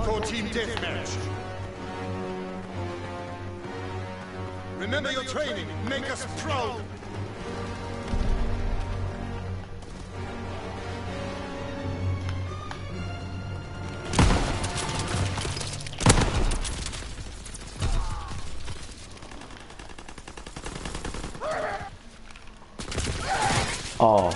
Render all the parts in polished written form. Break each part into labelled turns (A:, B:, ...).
A: Hardcore team deathmatch. Remember your training. Make us proud.
B: Oh.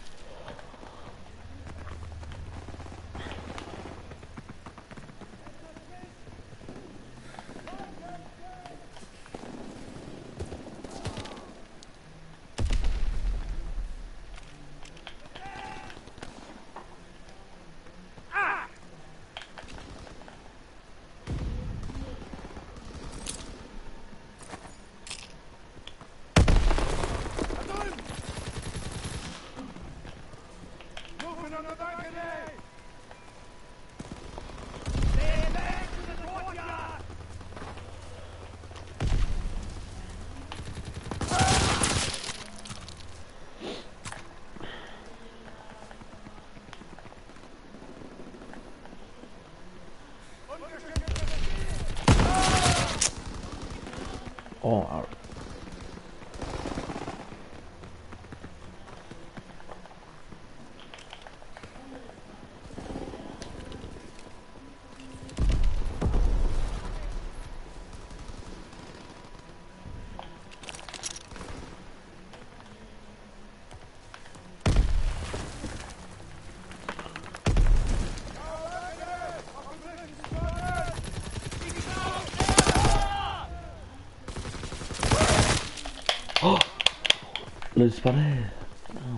B: Oh, lo disparé. No.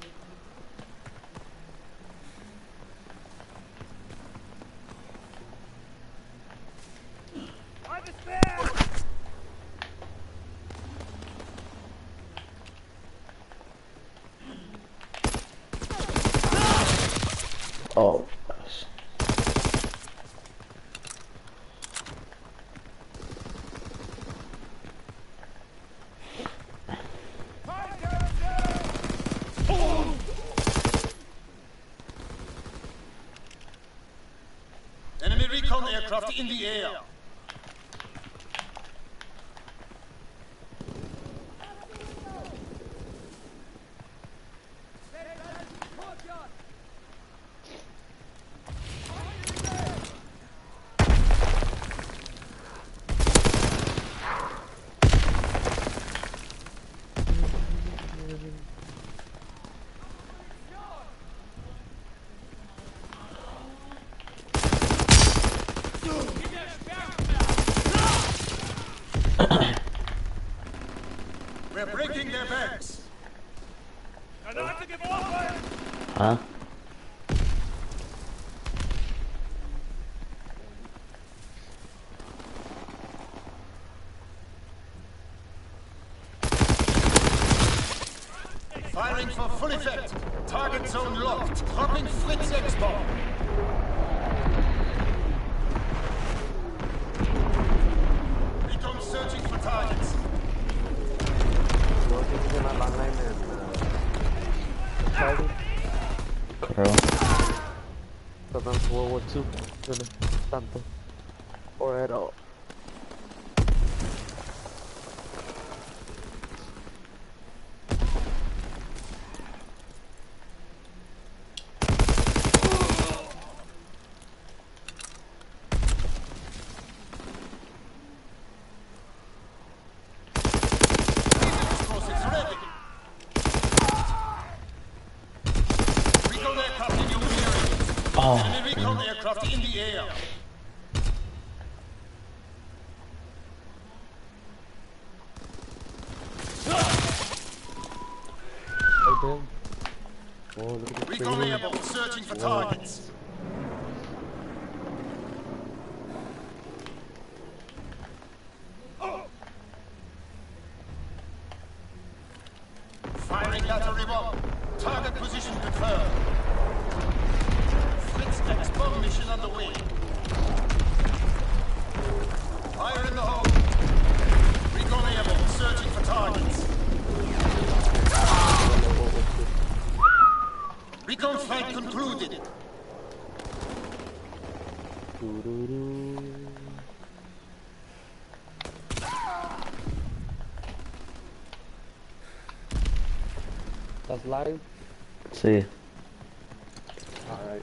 B: Oh.
A: Enemy recon aircraft in the air. We're breaking their backs.
B: Huh?
A: Firing for full effect. Target zone locked. Dropping Fritz X-bomb. Recon searching for targets.
B: Creo.
C: Tratando World War II. Tanto. Or at all.
A: Enemy recon aircraft in the air.
C: Oh, look at this
A: Recon airborne searching for targets. Firing lateral bomb. Target position confirmed. Fritz X-bomb mission underway. Fire in the hole. Recon airborne searching for targets. Recon flight concluded.
C: Doo-doo-doo. That's live?
B: Sí.
C: Alright.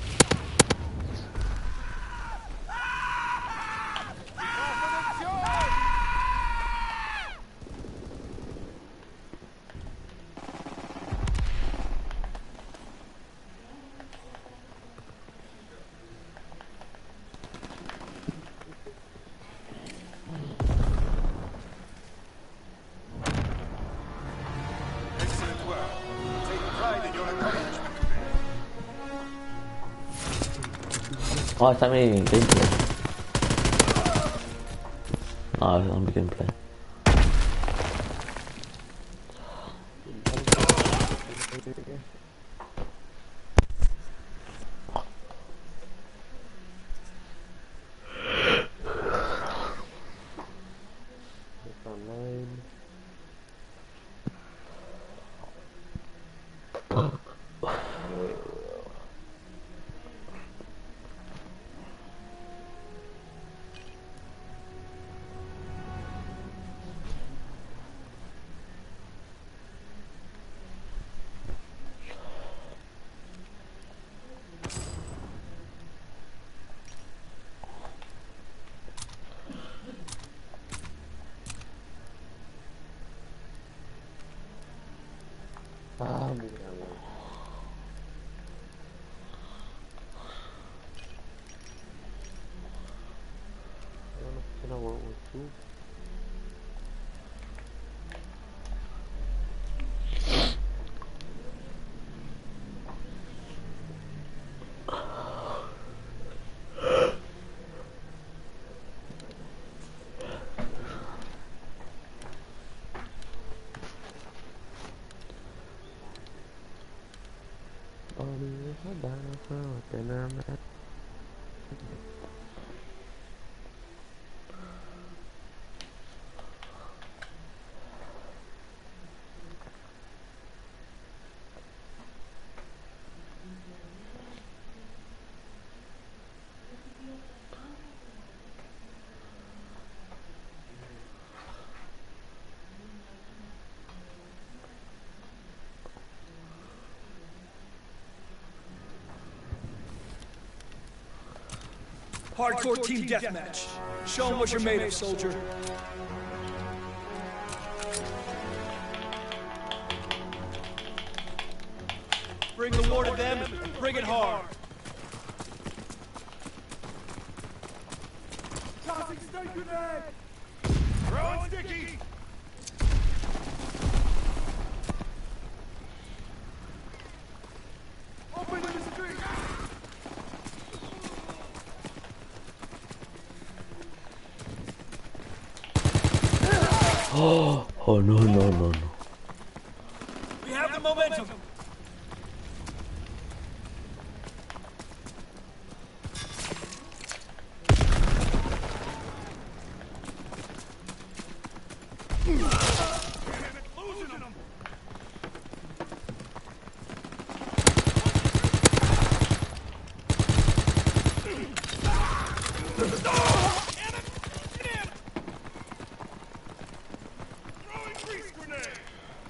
A: Excellent work. Take pride in your accomplishment.
B: Oh, está mi gameplay. No, es mi gameplay.
C: It's online. Ah, mira, güey. Ahora no funciona World War II.
D: Hardcore team deathmatch. Show 'em what you're made of, soldier. Bring the war to them and bring it hard. Tossing stun grenade! Throwing sticky! Open to the street!
B: Oh no, no, no, no.
D: We have the momentum. Losing them. Throwing grease grenade.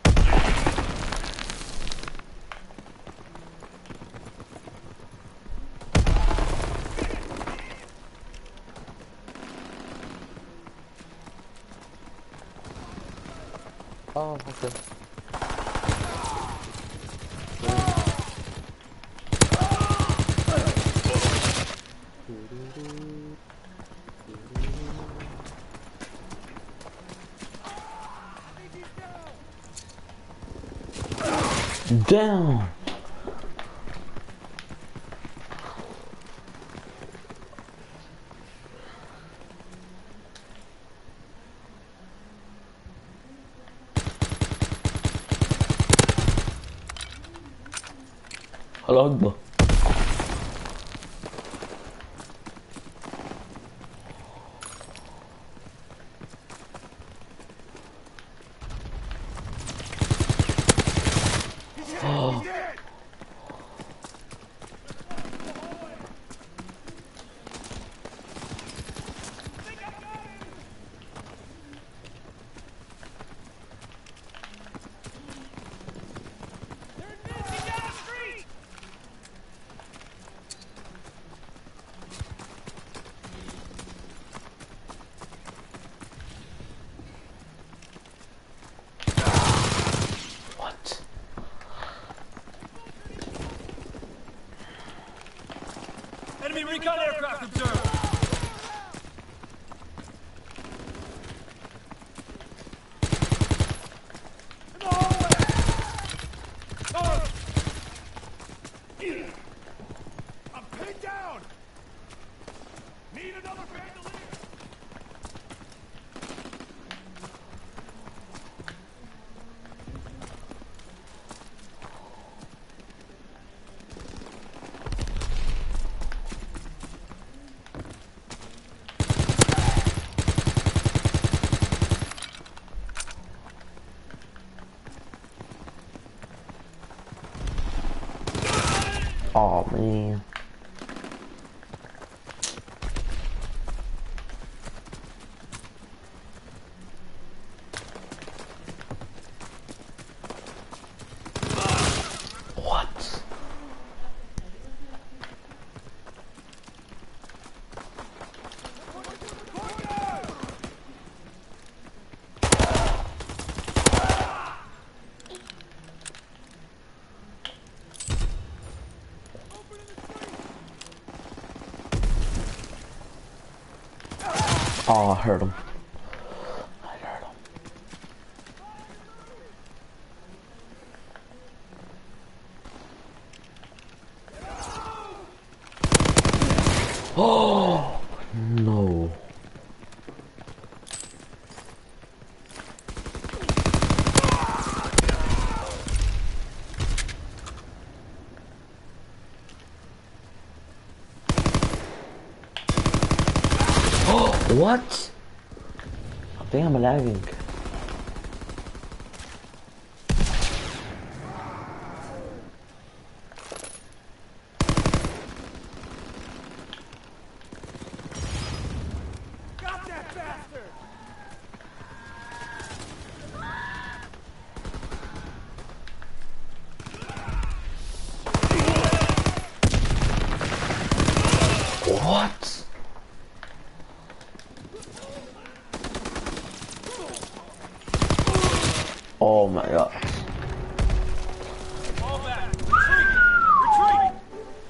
C: Oh, okay.
B: Damn. الله أكبر. Oh man. What? Oh, I heard him. I heard him. Oh no. What? I think I'm lagging.
D: Got that bastard!
B: What? Oh my god.
A: Fall back. Retreat. Retreat.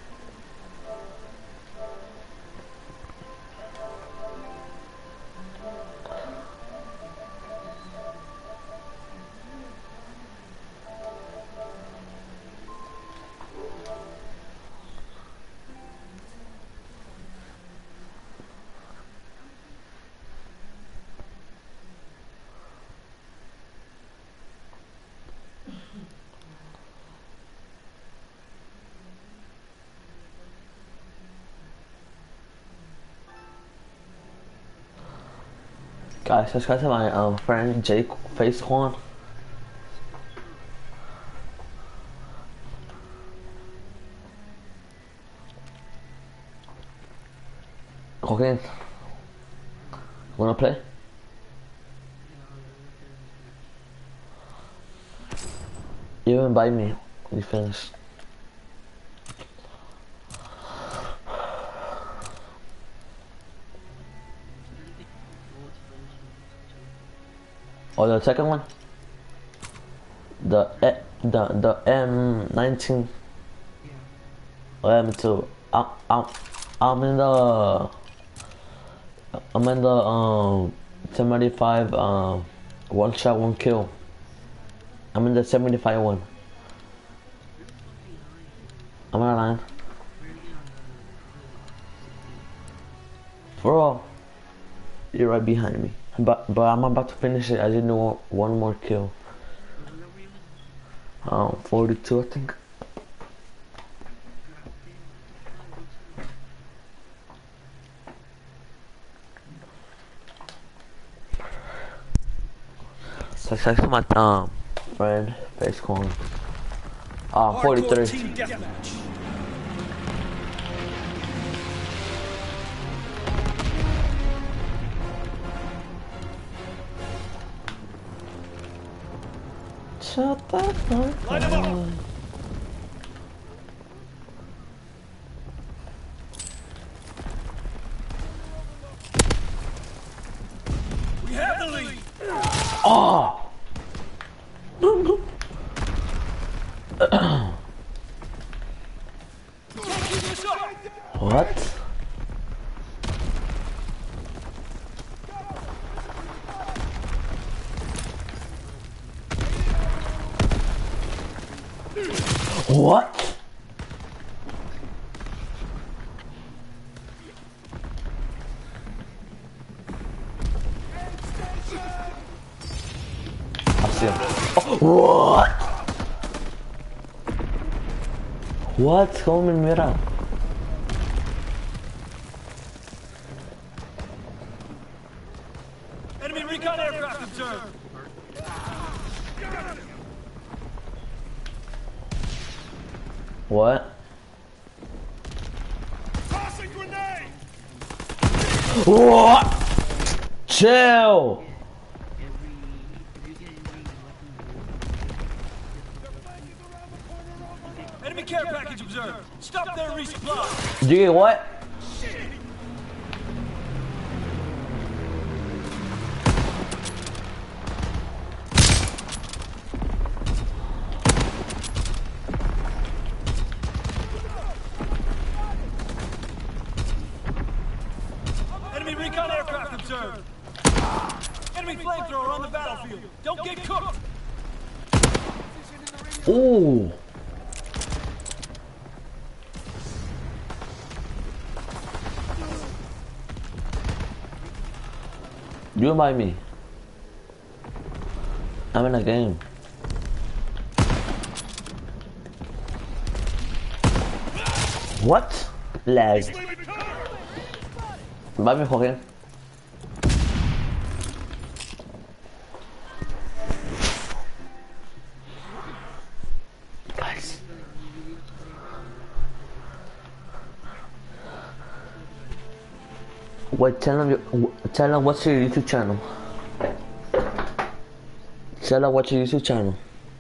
B: Guys, subscribe to my friend Jake Face Quan. Okay. Wanna play? You invite me when you finish. Or the second one? The M19 or M2. I'm in the 75 one shot one kill. I'm in the 75 one. I'm on a line. Bro, you're right behind me. But I'm about to finish it. I just need one more kill. 42 I think. So text my friend Face Corn. 43.
D: Hardcore team deathmatch.
B: Shut the fuck
D: Line 'em
B: up.
D: up. We have the lead.
B: Oh!
D: Keep this up.
B: What? What? I see him. Oh, what? What? Come in mira.
A: Enemy recon aircraft observed.
B: What? What? Chill.
D: Enemy care package observed. Stop there, resupply.
B: Do you get what?
D: Enemy recon aircraft observed. Enemy flamethrower on the battlefield. Don't get cooked.
B: Ooh. You remind me. I'm in a game. What? Lag. Va me Jorge. Guys. Wait, tell them what's your YouTube channel. Tell them what's your YouTube channel.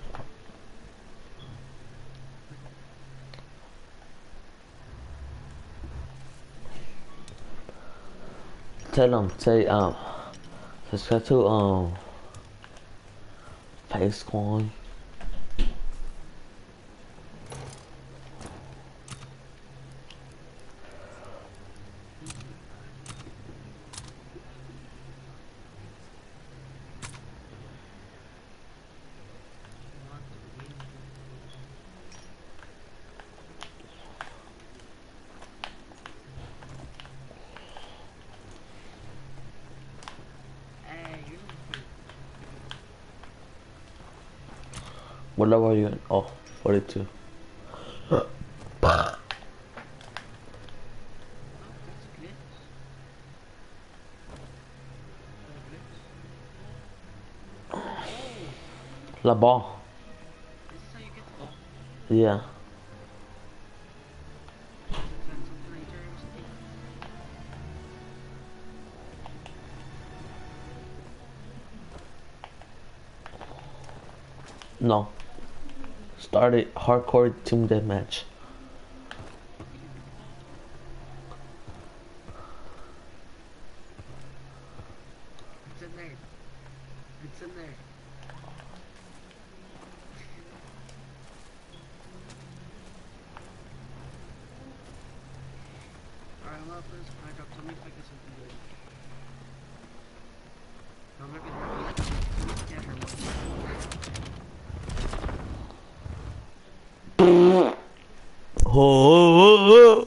B: Tell them, say, subscribe to, FaceCoin. What level are you in? Oh, 42. La ball. Yeah. No. Started hardcore team deathmatch.
E: It's in there. It's in there. Alright, well, please, I dropped something if I get something good. I'm not gonna get
B: Oh.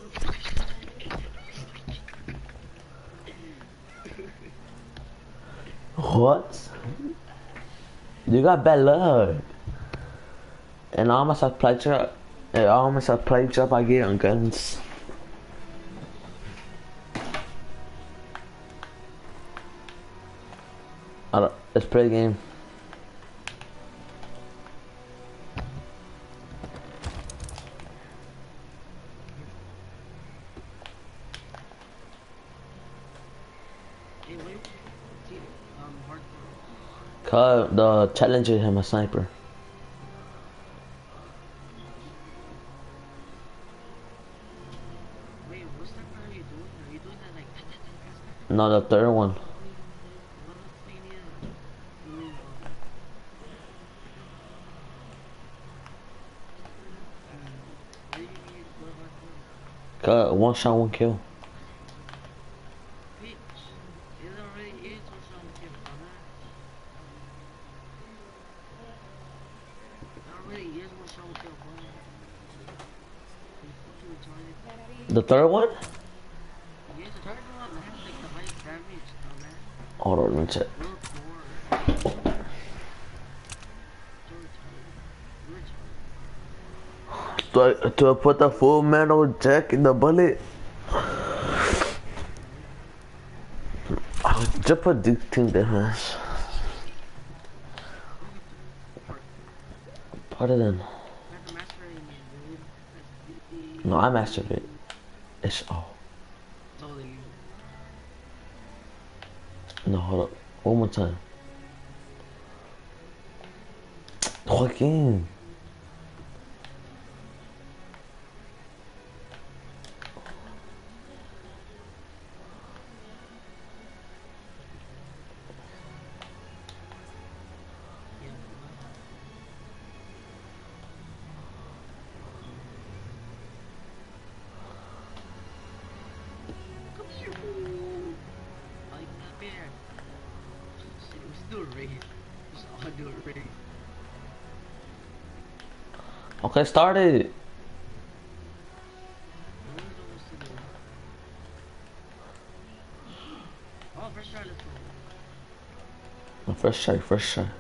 B: What? You got bad luck. And I almost have played up. I almost have played up I get on guns. Let's play a game. Cause the challenger him a sniper.
E: Wait, what stuff are you doing? Are you doing that like
B: No, the third one. Cause one shot, one kill.
E: Bitch, it already is or something, it already is or something,
B: The third one?
E: yes, the third one has like the highest damage, dumbass.
B: Hold on, let me check. Do I put the full metal jack in the bullet? I'll just put this thing there. Put it in. No, I mastered it. It's oh.
E: Totally.
B: No, hold up. One more time. Joaquin.
E: Come here, fool. Like that bear. Shit, we should do a race. We should all do a race.
B: Okay, started.
E: What was almost to do? Oh, first try, let's go.
B: First try, first try.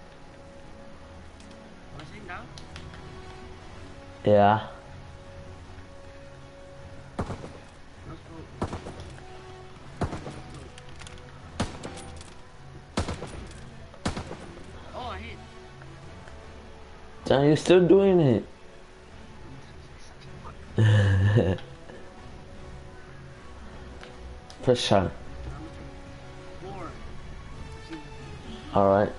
E: Was he down?
B: Yeah.
E: Let's go. Oh, I hit.
B: Damn, you're still doing it. First shot.
E: 4.
B: Alright.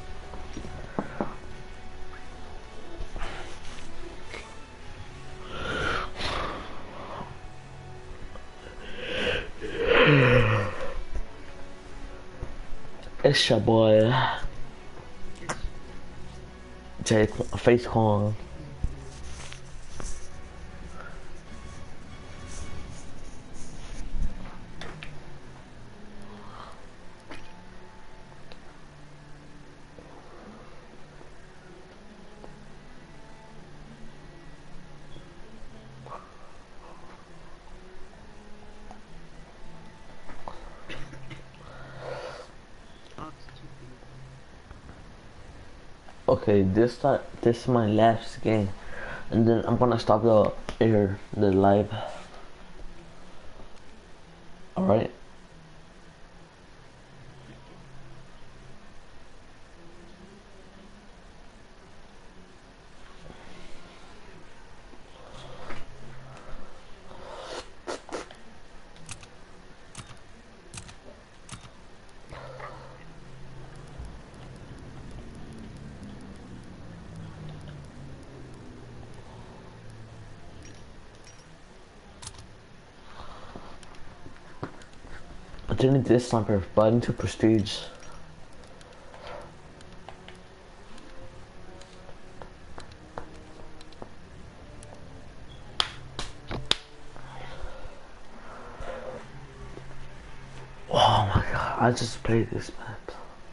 B: It's your boy. Jay Face Con. Okay, this is my last game, and then I'm gonna stop the live. All right. I didn't this sniper, but I need to prestige. Oh my god, I just played this map.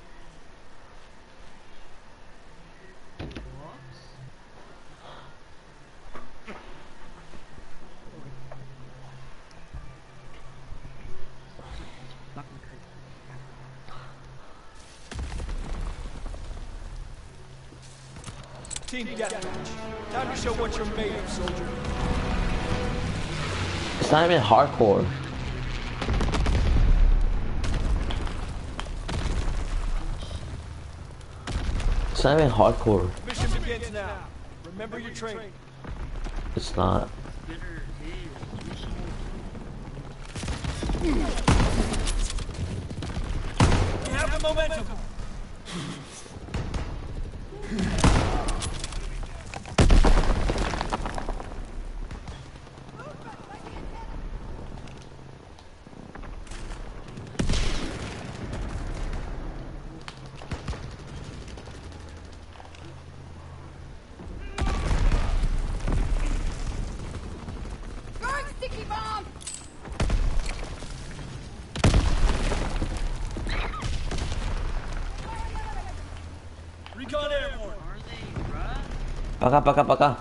D: Team deathmatch. Time to show what you're made of, soldier.
B: It's not even hardcore. It's not even hardcore.
D: Mission begins now. Remember your training.
B: It's not.
D: You have the momentum.
F: Sticky bomb!
D: Recon airborne.
E: Are they, bruh?
B: Paka.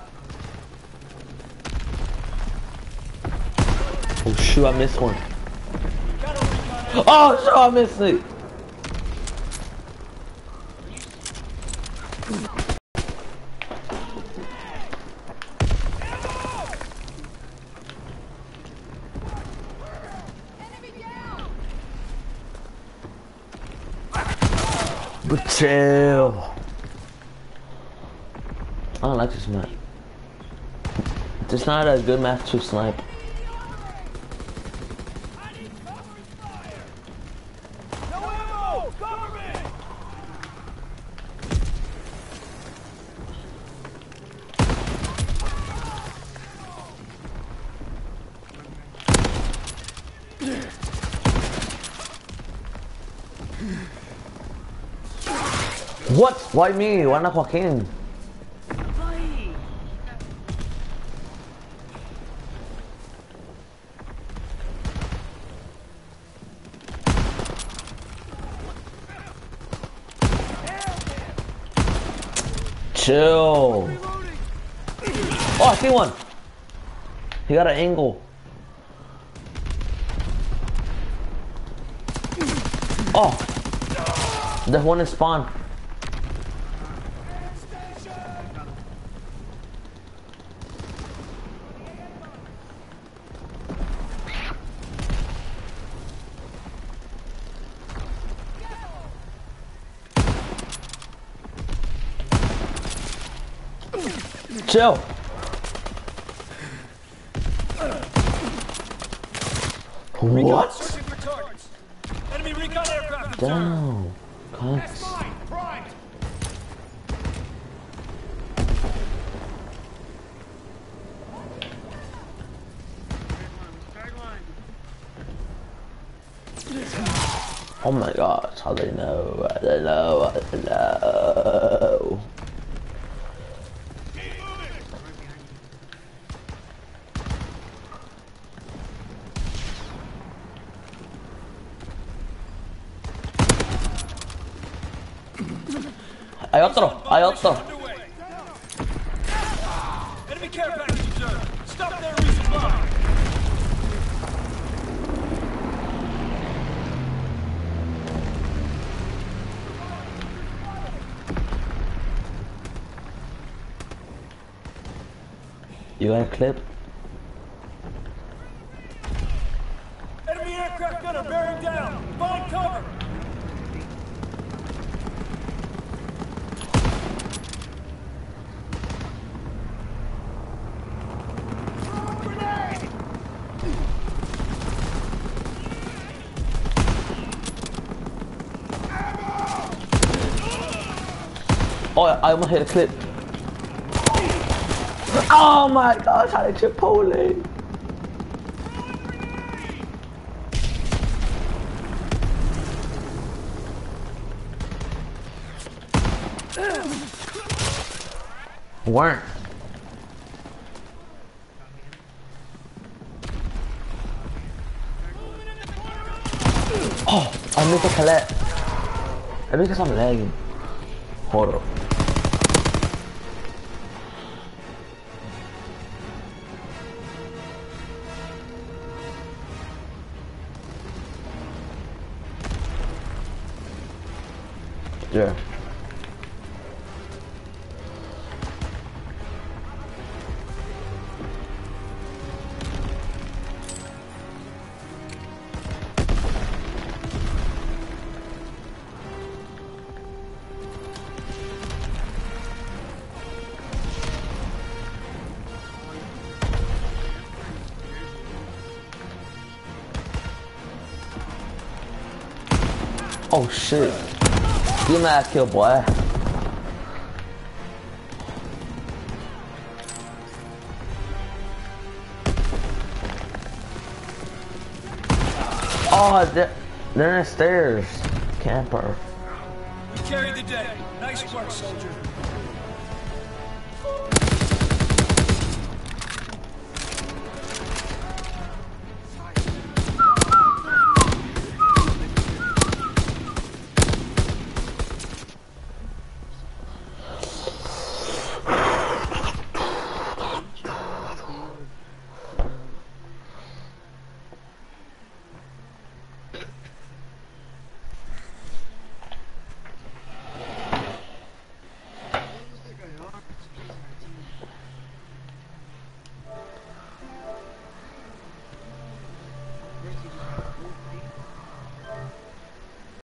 B: Oh shoot, I missed one.
D: Got a recon.
B: Oh shoot, I missed it.
F: Enemy down!
B: But chill. I don't like this map. It's not a good map to snipe.
D: No ammo!
B: What? Why me? Why not Joaquin?
E: Why?
B: Chill. Oh, I see one. He got an angle. Oh, there's one in spawn. Chill. What?
D: Searching for targets. Enemy recon aircraft observed.
B: Down. Cunts.
A: Mine, primed.
E: Third one.
B: Oh my gosh, how they know? They know. They know. Hay otro, hay otro.
D: Underway. Enemy care package observed. Stop their resupply.
B: You got a clip?
D: Enemy aircraft gunner bearing down. Find cover.
B: Oh, I almost hit a clip. Oh my gosh, how did Chipotle? Weren't. Oh, I missed a collect. I think because I'm lagging. Hold up. Yeah. Oh shit. You mad kill, boy. Oh, they're in the stairs. Camper.
D: You carried the day. Nice work, soldier.